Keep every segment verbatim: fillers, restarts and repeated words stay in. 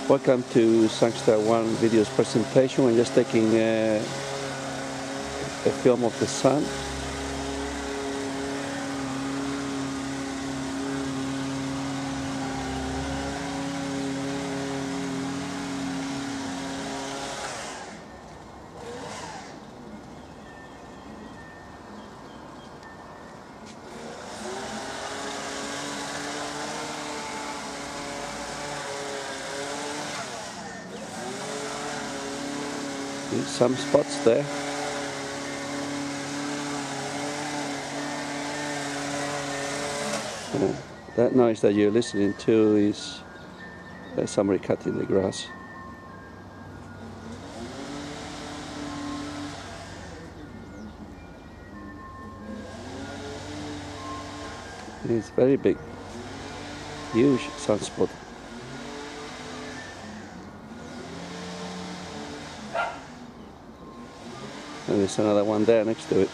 Welcome to Sangstar one video's presentation. I'm just taking uh, a film of the sun. Some spots there. Uh, that noise that you're listening to is uh, somebody cutting the grass. It's very big, huge sunspot. And there's another one there next to it.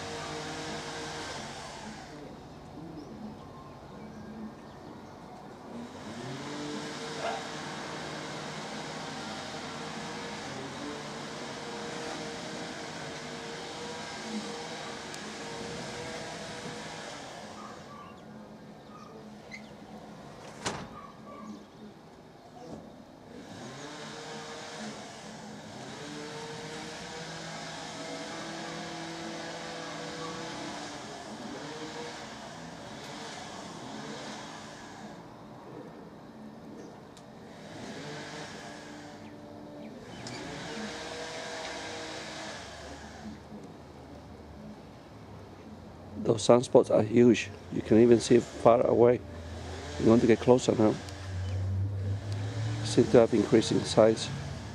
Those sunspots are huge. You can even see it far away. I'm going to get closer now. Seem to have increasing size.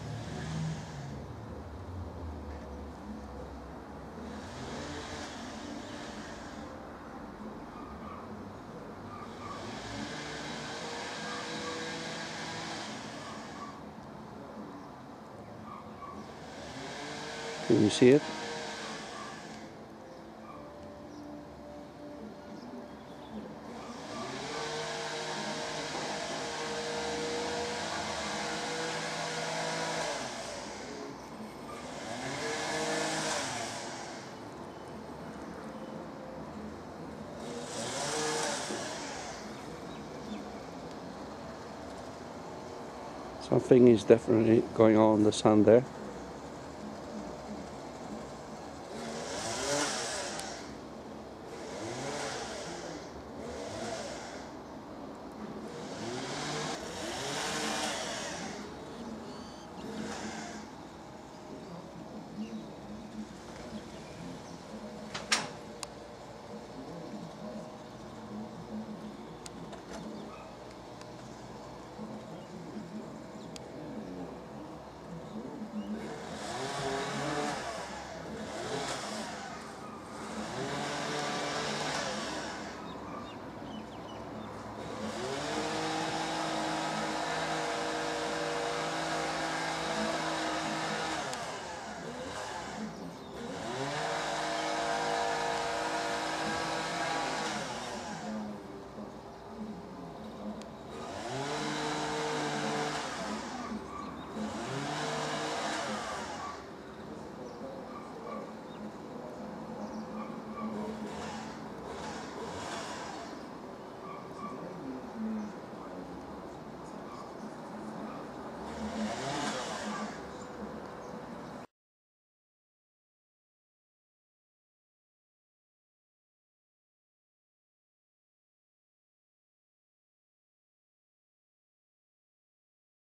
Can you see it? Something is definitely going on in the sun there.